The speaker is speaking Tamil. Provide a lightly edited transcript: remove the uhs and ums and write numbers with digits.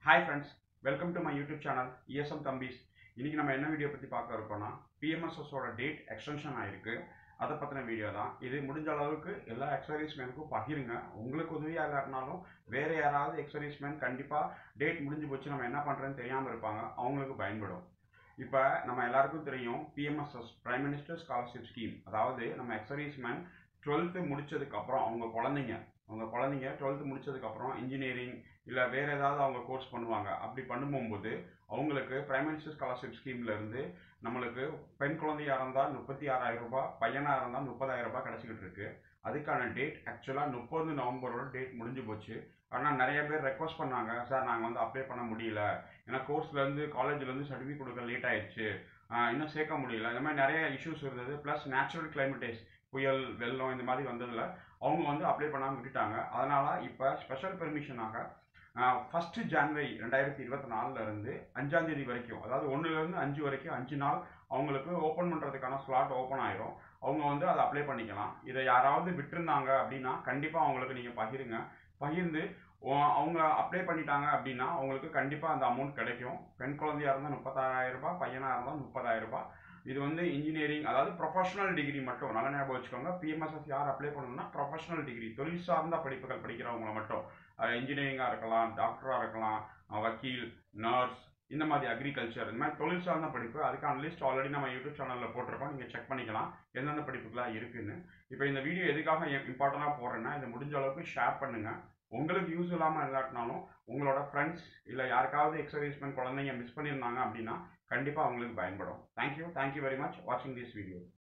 Hi friends, welcome to my YouTube channel ESM Thambis. இன்னைக்கு நம்ம என்ன வீடியோ பத்தி பார்க்க இருக்கோம்னா PMSS ஓட டேட் எக்ஸ்டென்ஷன் ஆயிருக்கு. அதை பத்தின வீடியோ தான் இது. முடிஞ்ச அளவுக்கு எல்லா எக்ஸர்வீஸ்மேனுக்கும் பகிருங்க. உங்களுக்கு உதவியா இல்லாட்டினாலும் வேற யாராவது எக்ஸர்வீஸ்மேன் கண்டிப்பா டேட் முடிஞ்சு போச்சு நம்ம என்ன பண்றேன்னு தெரியாம இருப்பாங்க, அவங்களுக்கு பயன்படும். இப்போ நம்ம எல்லாருக்கும் தெரியும் PMSS prime minister scholarship scheme. அதாவது நம்ம எக்ஸர்வீஸ்மேன் 12th முடிச்சதுக்கு அப்புறம் அவங்க குழந்தைங்க 12th முடிச்சதுக்கப்புறம் இன்ஜினியரிங் இல்லை வேறு ஏதாவது அவங்க கோர்ஸ் பண்ணுவாங்க. அப்படி பண்ணும்போது அவங்களுக்கு பிரைம் மினிஸ்டர் ஸ்காலர்ஷிப் ஸ்கீமில் இருந்து நம்மளுக்கு பெண் குழந்தையாக இருந்தால் 36,000 ரூபாய், பையனாக இருந்தால் 30,000 ரூபாய் கிடச்சிக்கிட்டு இருக்கு. அதுக்கான டேட் ஆக்சுவலாக 30 நவம்பரோட டேட் முடிஞ்சு போச்சு. ஆனால் நிறைய பேர் ரெக்வஸ்ட் பண்ணாங்க, சார் நாங்கள் வந்து அப்ளை பண்ண முடியல, ஏன்னா கோர்ஸ்லேருந்து காலேஜ்லேருந்து சர்டிஃபிகேட் கொடுக்க லேட் ஆயிடுச்சு, இன்னும் சேர்க்க முடியல, இந்த மாதிரி நிறைய இஷ்யூஸ் இருந்தது. ப்ளஸ் நேச்சுரல் கிளைமேட்டேஸ், புயல் வெள்ளம் இந்த மாதிரி வந்ததில் அவங்க வந்து அப்ளை பண்ணாமல் விட்டுட்டாங்க. அதனால் இப்போ ஸ்பெஷல் பெர்மிஷனாக 1 ஜனவரி 2024 இருந்து 5ஆம் தேதி வரைக்கும், அதாவது 1லேருந்து 5 வரைக்கும் 5 நாள் அவங்களுக்கு ஓப்பன் பண்ணுறதுக்கான ஸ்லாட் ஓப்பன் ஆயிரும். அவங்க வந்து அதை அப்ளை பண்ணிக்கலாம். இதை யாராவது விட்டுருந்தாங்க அப்படின்னா கண்டிப்பாக அவங்களுக்கு நீங்கள் பகிர்ந்து அவங்க அப்ளை பண்ணிட்டாங்க அப்படின்னா அவங்களுக்கு கண்டிப்பாக அந்த அமௌண்ட் கிடைக்கும். பெண் குழந்தையாக இருந்தால் 36,000 ரூபாய், பையனாக இருந்தால் 30,000 ரூபாய். இது வந்து இன்ஜினியரிங், அதாவது ப்ரொஃபஷனல் டிகிரி மட்டும். நல்லா ஞாபகம் வச்சுக்கோங்க. PMSS யார் அப்ளை பண்ணணும்னா ப்ரொஃபஷனல் டிகிரி, தொழில் சார்ந்த படிப்புகள் படிக்கிறவங்கள மட்டும். இன்ஜினியரிங்காக இருக்கலாம், டாக்டராக இருக்கலாம், வக்கீல், நர்ஸ், இந்த மாதிரி அக்ரிகல்ச்சர், இந்த மாதிரி தொழில் சார்ந்த படிப்பு. அதுக்கான லிஸ்ட் ஆல்ரெடி நம்ம யூடியூப் சேனலில் போட்டிருக்கோம். நீங்கள் செக் பண்ணிக்கலாம் எந்தெந்த படிப்புகளாக இருக்குன்னு. இப்போ இந்த வீடியோ எதுக்காக இம்பார்ட்டண்டாக போடுறேன்னா, இதை முடிஞ்ச அளவுக்கு ஷேர் பண்ணுங்கள். உங்களுக்கு யூஸ் இல்லாமல் இல்லாட்டினாலும் உங்களோட ஃப்ரெண்ட்ஸ் இல்லை யாருக்காவது எக்ஸர்வீஸ்மேன் குழந்தைங்க மிஸ் பண்ணியிருந்தாங்க அப்படின்னா கண்டிப்பாக அவங்களுக்கு பயன்படும். தேங்க்யூ வெரி மச் வாட்சிங் திஸ் வீடியோ.